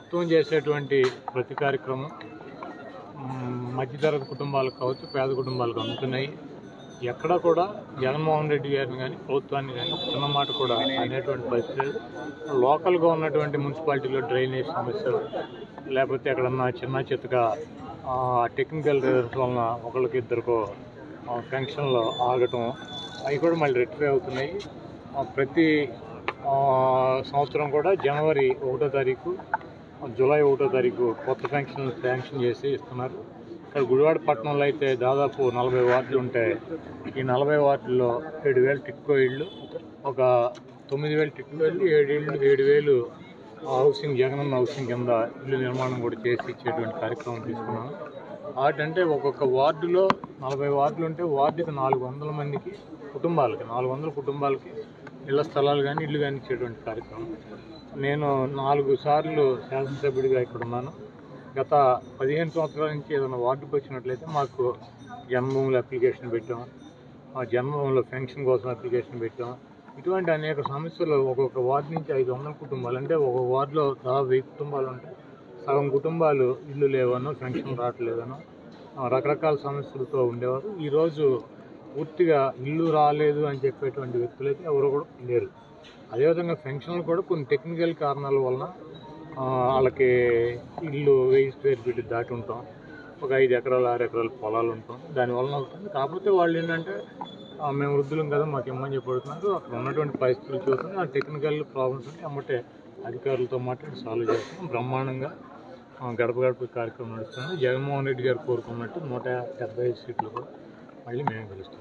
ప్రభుత్వం చేసేటువంటి ప్రతి కార్యక్రమం మధ్యతరగతి కుటుంబాలకు కావచ్చు, పేద కుటుంబాలకు అందుతున్నాయి. ఎక్కడ కూడా జగన్మోహన్ రెడ్డి గారిని కానీ ప్రభుత్వాన్ని కానీ చిన్న మాట కూడా అనేటువంటి పరిస్థితులు. లోకల్గా ఉన్నటువంటి మున్సిపాలిటీలో డ్రైనేజ్ సమస్యలు, లేకపోతే ఎక్కడన్నా చిన్న చిత్తగా టెక్నికల్ రీజన్స్ వలన ఒకరికి ఇద్దరికో ఫంక్షన్లో ఆగటం, అవి కూడా మళ్ళీ రెక్టిఫై అవుతున్నాయి. ప్రతి సంవత్సరం కూడా జనవరి 1వ తారీఖు, జూలై 1వ తారీఖు కొత్త ఫంక్షన్లు శాంక్షన్ చేసి ఇస్తున్నారు. ఇక్కడ గుడివాడ పట్టణంలో అయితే దాదాపు 40 వార్డులు ఉంటాయి. ఈ 40 వార్డుల్లో 7,000 టిక్కో ఇళ్ళు, ఒక 9,000 టిక్కో ఇళ్ళు, 7,000 హౌసింగ్, జగనన్న హౌసింగ్ కింద ఇల్లు నిర్మాణం కూడా చేసి ఇచ్చేటువంటి కార్యక్రమం తీసుకున్నాము. వాటంటే ఒక్కొక్క వార్డులో 40 వార్డులు ఉంటే వార్డుకి 400 మందికి కుటుంబాలకి 400 కుటుంబాలకి ఇళ్ల స్థలాలు కానీ ఇల్లు కానీ ఇచ్చేటువంటి కార్యక్రమం. నేను 4 సార్లు శాసనసభ్యుడిగా ఇక్కడ ఉన్నాను. గత 15 సంవత్సరాల నుంచి ఏదైనా వార్డుకి వచ్చినట్లయితే మాకు జన్మభూముల అప్లికేషన్ పెట్టాం, జన్మభూముల పెన్షన్ కోసం అప్లికేషన్ పెట్టాం. ఇటువంటి అనేక సమస్యలు ఒక్కొక్క వార్డు నుంచి 500 కుటుంబాలు, అంటే ఒక వార్డులో దాదాపు 1000 కుటుంబాలు ఉంటాయి. సగం కుటుంబాలు ఇల్లు లేవనో, పెన్షన్ రావట్లేదనో రకరకాల సమస్యలతో ఉండేవారు. ఈరోజు పూర్తిగా ఇల్లు రాలేదు అని చెప్పేటువంటి వ్యక్తులు అయితే ఎవరు కూడా లేరు. అదేవిధంగా పెన్షన్లు కూడా కొన్ని టెక్నికల్ కారణాల వలన వాళ్ళకి ఇల్లు 1000 స్క్వేర్ ఫీట్ దాటి ఉంటాం, ఒక 5 ఎకరాలు 6 ఎకరాల పొలాలు ఉంటాం, దానివలన అవుతుంది. కాకపోతే వాళ్ళు ఏంటంటే మేము వృద్ధులం కదా మాకు ఇమ్మని చెప్పడుతున్నారు. అక్కడ ఉన్నటువంటి పరిస్థితులు చూసుకుని ఆ టెక్నికల్ ప్రాబ్లమ్స్ ఉంటే అమ్మటే అధికారులతో మాట్లాడి సాల్వ్ చేస్తాం. బ్రహ్మాండంగా గడప గడప కార్యక్రమం నడుస్తుంది. జగన్మోహన్ రెడ్డి గారు కోరుకున్నట్టు 175 సీట్లు కూడా మళ్ళీ మేము గెలుస్తాం.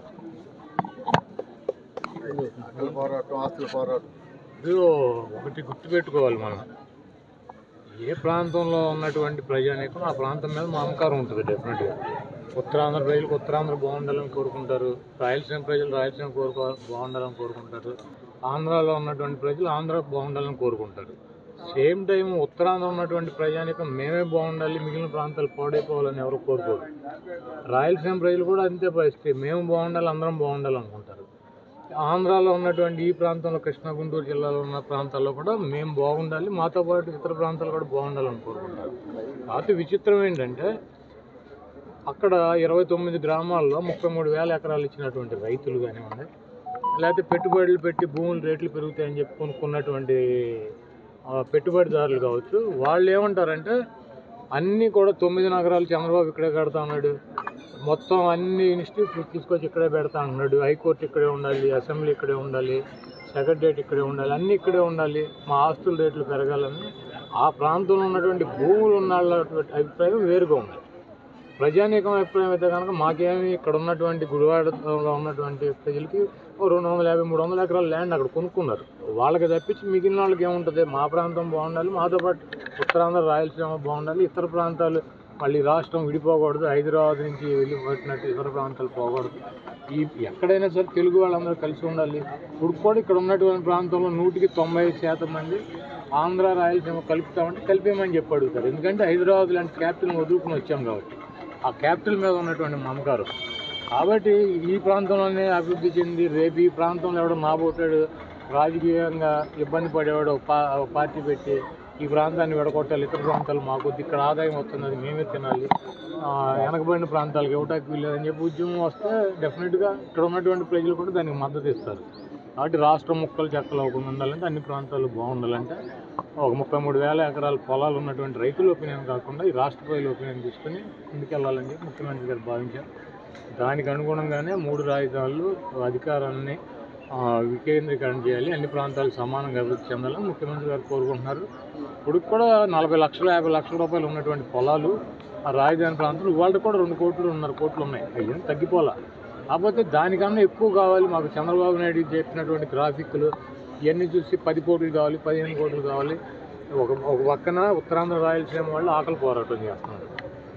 ఒకటి గుర్తుపెట్టుకోవాలి, మనం ఏ ప్రాంతంలో ఉన్నటువంటి ప్రజానీకం ఆ ప్రాంతం మీద మమకారం ఉంటుంది. డెఫినెట్గా ఉత్తరాంధ్ర ప్రజలకు ఉత్తరాంధ్ర బాగుండాలని కోరుకుంటారు, రాయలసీమ ప్రజలు రాయలసీమ బాగుండాలని కోరుకుంటారు, ఆంధ్రాలో ఉన్నటువంటి ప్రజలు ఆంధ్ర బాగుండాలని కోరుకుంటారు. సేమ్ టైం ఉత్తరాంధ్ర ఉన్నటువంటి ప్రజానీకం మేమే బాగుండాలి, మిగిలిన ప్రాంతాలు పాడైపోవాలని ఎవరు కోరుకోరు. రాయలసీమ ప్రజలు కూడా అంతే పరిస్థితి, మేము బాగుండాలి, అందరం బాగుండాలనుకుంటారు. ఆంధ్రాలో ఉన్నటువంటి ఈ ప్రాంతంలో కృష్ణా, గుంటూరు జిల్లాలో ఉన్న ప్రాంతాల్లో కూడా మేము బాగుండాలి, మాతో పాటు ఇతర ప్రాంతాలు కూడా బాగుండాలని కోరుకుంటారు. కాకపోతే విచిత్రం ఏంటంటే అక్కడ 29 గ్రామాల్లో 33,000 ఎకరాలు ఇచ్చినటువంటి రైతులు కానివ్వండి, లేకపోతే పెట్టుబడులు పెట్టి భూములు రేట్లు పెరుగుతాయని చెప్పి కొనుక్కున్నటువంటి పెట్టుబడిదారులు కావచ్చు, వాళ్ళు ఏమంటారంటే అన్నీ కూడా 9 నగరాలు చంద్రబాబు ఇక్కడే కడతా ఉన్నాడు, మొత్తం అన్ని ఇన్స్టిట్యూట్లు తీసుకొచ్చి ఇక్కడే పెడతా ఉన్నాడు, హైకోర్టు ఇక్కడే ఉండాలి, అసెంబ్లీ ఇక్కడే ఉండాలి, సెక్రటరియట్ ఇక్కడే ఉండాలి, అన్నీ ఇక్కడే ఉండాలి, మా ఆస్తుల రేట్లు పెరగాలని ఆ ప్రాంతంలో ఉన్నటువంటి భూములు ఉన్న అభిప్రాయం వేరుగా ఉంది. ప్రజానీకం అభిప్రాయం అయితే కనుక మాకేమి ఇక్కడ ఉన్నటువంటి గుడివాడలో ఉన్నటువంటి ప్రజలకి 250-300 ఎకరాల ల్యాండ్ అక్కడ కొనుక్కున్నారు. వాళ్ళకి తప్పించి మిగిలిన వాళ్ళకి ఏముంటుంది, మా ప్రాంతం బాగుండాలి, మాతో పాటు ఉత్తరాంధ్ర రాయలసీమ బాగుండాలి, ఇతర ప్రాంతాలు మళ్ళీ రాష్ట్రం విడిపోకూడదు, హైదరాబాద్ నుంచి వెళ్ళిపోయినట్టు ఇతర ప్రాంతాలు పోకూడదు. ఎక్కడైనా సరే తెలుగు వాళ్ళందరూ కలిసి ఉండాలి. ఇప్పుడు కూడా ఇక్కడ ఉన్నటువంటి ప్రాంతంలో 100% మంది ఆంధ్ర రాయలసీమ కలుపుతామంటే కలిపేమని చెప్పి అడుగుతారు. ఎందుకంటే హైదరాబాద్ లాంటి క్యాపిటల్ని వదులుకుని వచ్చాం కాబట్టి ఆ క్యాపిటల్ మీద ఉన్నటువంటి మమకారం. కాబట్టి ఈ ప్రాంతంలోనే అభివృద్ధి చెంది రేపు ఈ ప్రాంతంలో ఎవడో నాబోటాడు రాజకీయంగా ఇబ్బంది పడేవాడు పార్టీ పెట్టి ఈ ప్రాంతాన్ని విడగొట్టాలి, ఇతర ప్రాంతాలు మాకు ఇక్కడ ఆదాయం వస్తున్నది మేమే తినాలి, వెనకబడిన ప్రాంతాలకు ఇవ్వటానికి వీల్లేదని చెప్పి ఉద్యమం వస్తే డెఫినెట్గా ఇక్కడ ఉన్నటువంటి ప్రజలు కూడా దానికి మద్దతు ఇస్తారు. కాబట్టి రాష్ట్రం ముక్కలు చెక్కలు అవ్వకుండా ఉండాలంటే, అన్ని ప్రాంతాలు బాగుండాలంటే ఒక 33,000 ఎకరాల పొలాలు ఉన్నటువంటి రైతుల ఒపీనియన్ కాకుండా ఈ రాష్ట్ర ప్రజల ఒపీనియన్ తీసుకుని ముందుకెళ్లాలని చెప్పి ముఖ్యమంత్రి గారు భావించారు. దానికి అనుగుణంగానే 3 రాజధానులు అధికారాన్ని వికేంద్రీకరణ చేయాలి, అన్ని ప్రాంతాలు సమానంగా అభివృద్ధి చెందాలని ముఖ్యమంత్రి గారు కోరుకుంటున్నారు. ఇప్పుడు కూడా 40 లక్షలు 50 లక్షల రూపాయలు ఉన్నటువంటి పొలాలు ఆ రాజధాని ప్రాంతంలో ఇవాళ కూడా 2 కోట్లు 2.5 కోట్లు ఉన్నాయి. అయ్యేం తగ్గిపోలా. కాకపోతే దానికన్నా ఎక్కువ కావాలి. మాకు చంద్రబాబు నాయుడు చెప్పినటువంటి గ్రాఫిక్లు ఇవన్నీ చూసి 10 కోట్లు కావాలి, 15 కోట్లు కావాలి. ఒక పక్కన ఉత్తరాంధ్ర రాయలసీమ వాళ్ళు ఆకలి పోరాటం చేస్తున్నారు,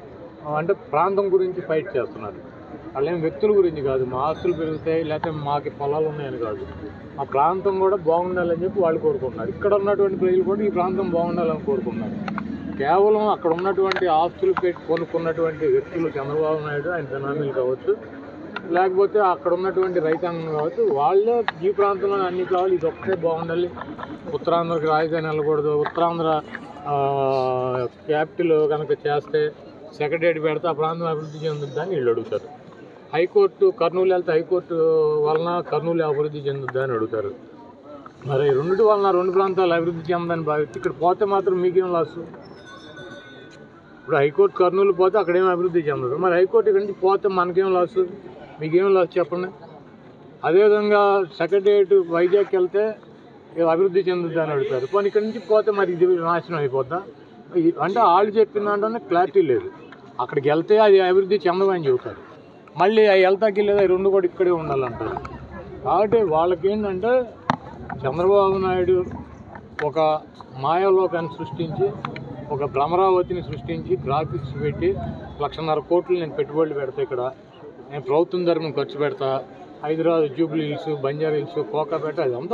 అంటే ప్రాంతం గురించి ఫైట్ చేస్తున్నారు. వాళ్ళేం వ్యక్తుల గురించి కాదు, మా ఆస్తులు పెరుగుతాయి లేకపోతే మాకు పొలాలు ఉన్నాయని కాదు, మా ప్రాంతం కూడా బాగుండాలని చెప్పి వాళ్ళు కోరుకుంటున్నారు. ఇక్కడ ఉన్నటువంటి ప్రజలు కూడా ఈ ప్రాంతం బాగుండాలని కోరుకుంటున్నారు. కేవలం అక్కడ ఉన్నటువంటి ఆస్తులు పెట్టి కొనుక్కున్నటువంటి వ్యక్తులు చంద్రబాబు నాయుడు ఆయన బినామీలు కావచ్చు, లేకపోతే అక్కడ ఉన్నటువంటి రైతాంగం కావచ్చు, వాళ్ళే ఈ ప్రాంతంలో అన్ని కావాలి, ఇది ఒక్కటే బాగుండాలి, ఉత్తరాంధ్రకి రాజధాని వెళ్ళకూడదు, ఉత్తరాంధ్ర క్యాపిటల్ కనుక చేస్తే సెక్రటేరియట్ పెడితే ఆ ప్రాంతం అభివృద్ధి చెందుద్దని వీళ్ళు అడుగుతారు. హైకోర్టు కర్నూలు వెళ్తే హైకోర్టు వలన కర్నూలు అభివృద్ధి చెందుద్దని అడుగుతారు. మరి రెండింటి వలన రెండు ప్రాంతాలు అభివృద్ధి చెందని భావిస్తే ఇక్కడ పోతే మాత్రం మీకేం లాసు? ఇప్పుడు హైకోర్టు కర్నూలు పోతే అక్కడేం అభివృద్ధి చెందదు. మరి హైకోర్టు ఇక్కడ నుంచి పోతే మనకేం లాసు? మీకేం లాసు చెప్పండి. అదేవిధంగా సెక్రటేరియట్ వైజాగ్కి వెళ్తే అభివృద్ధి చెందుద్ది అని అడుగుతారు. కానీ ఇక్కడ నుంచి పోతే మరి ఇది నాశనం అయిపోద్దా? అంటే వాళ్ళు చెప్పిన దాంట్లోనే క్లారిటీ లేదు. అక్కడికి వెళ్తే అది అభివృద్ధి చెందమని చెబుతారు, మళ్ళీ అవి వెళ్తాకి లేదా రెండు కూడా ఇక్కడే ఉండాలంటారు. కాబట్టి వాళ్ళకేంటంటే చంద్రబాబు నాయుడు ఒక మాయాలోకాన్ని సృష్టించి, ఒక భ్రమరావతిని సృష్టించి, గ్రాఫిక్స్ పెట్టి 1,50,000 కోట్లు నేను పెట్టుబడులు పెడతా, ఇక్కడ నేను ప్రభుత్వం తరపున ఖర్చు పెడతా, హైదరాబాద్ జూబ్లీ హిల్స్, బంజారా హిల్స్, కోకాపేట అదంతా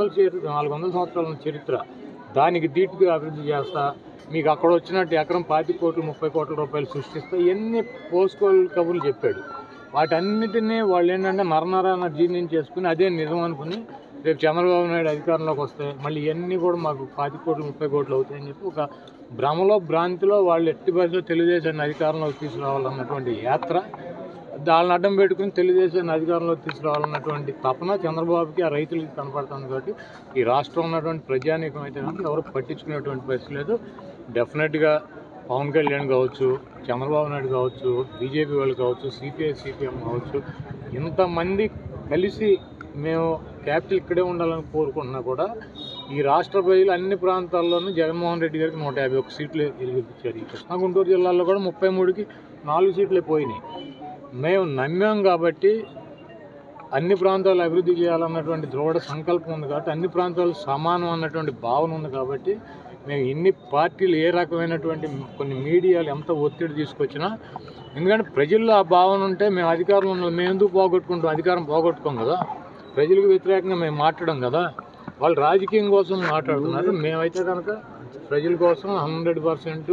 400 సంవత్సరాల చరిత్ర, దానికి ధీటుగా అభివృద్ధి చేస్తా, మీకు అక్కడ వచ్చినట్టు ఎకరం 25 కోట్లు 30 కోట్ల రూపాయలు సృష్టిస్తా, ఇవన్నీ పోస్కోల్ కబుర్లు చెప్పాడు. వాటన్నిటినీ వాళ్ళు ఏంటంటే నరనరాన జీర్ణించేసుకుని అదే నిజం అనుకుని రేపు చంద్రబాబు నాయుడు అధికారంలోకి వస్తే మళ్ళీ ఇవన్నీ కూడా మాకు 25 కోట్లు 30 కోట్లు అవుతాయని చెప్పి ఒక భ్రమలో భ్రాంతిలో వాళ్ళు ఎట్టి పరిస్థితుల్లో తెలుగుదేశాన్ని అధికారంలోకి తీసుకురావాలన్నటువంటి యాత్ర, దాన్ని అడ్డం పెట్టుకుని తెలుగుదేశాన్ని అధికారంలోకి తీసుకురావాలన్నటువంటి తపన చంద్రబాబుకి ఆ రైతులకి కనపడుతుంది. కాబట్టి ఈ రాష్ట్రం ఉన్నటువంటి ప్రజానీకం అయితే కనుక ఎవరు పట్టించుకునేటువంటి పరిస్థితి లేదు. డెఫినెట్గా పవన్ కళ్యాణ్ కావచ్చు, చంద్రబాబు నాయుడు కావచ్చు, బీజేపీ వాళ్ళు కావచ్చు, సిపిఐ సిపిఎం కావచ్చు, ఇంతమంది కలిసి మేము క్యాపిటల్ ఇక్కడే ఉండాలని కోరుకుంటున్నా కూడా ఈ రాష్ట్ర ప్రజలు అన్ని ప్రాంతాల్లోనూ జగన్మోహన్ రెడ్డి గారికి 151 సీట్లు గెలిపించారు. ఈ కృష్ణా గుంటూరు జిల్లాలో కూడా 33కి 4 సీట్లే పోయినాయి. మేము నమ్మాం కాబట్టి అన్ని ప్రాంతాలు అభివృద్ధి చేయాలన్నటువంటి దృఢ సంకల్పం ఉంది కాబట్టి, అన్ని ప్రాంతాలు సమానం అన్నటువంటి భావన ఉంది కాబట్టి మేము ఇన్ని పార్టీలు ఏ రకమైనటువంటి కొన్ని మీడియాలు ఎంత ఒత్తిడి తీసుకొచ్చినా, ఎందుకంటే ప్రజల్లో ఆ భావన ఉంటే మేము అధికారంలో ఉన్నాం, మేము ఎందుకు పోగొట్టుకుంటాం? అధికారం పోగొట్టుకోం కదా, ప్రజలకు వ్యతిరేకంగా మేము మాట్లాడడం కదా. వాళ్ళు రాజకీయం కోసం మాట్లాడుతున్నారు. మేమైతే కనుక ప్రజల కోసం 100%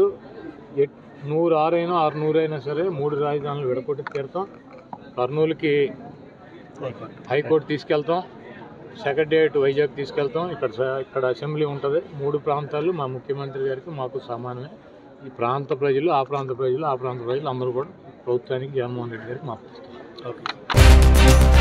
100 అయినా 600 అయినా సరే 3 రాజధానులు విడగొట్టి తీరుతాం. కర్నూలుకి హైకోర్టు తీసుకెళ్తాం, సెక్రటేరియట్ వైజాగ్ తీసుకెళ్తాం, ఇక్కడ అసెంబ్లీ ఉంటుంది. 3 ప్రాంతాలు మా ముఖ్యమంత్రి గారికి మాకు సమానమే. ఈ ప్రాంత ప్రజలు, ఆ ప్రాంత ప్రజలు, ఆ ప్రాంత ప్రజలు అందరూ కూడా ప్రభుత్వానికి జగన్మోహన్ రెడ్డి గారికి మాకు. ఓకే.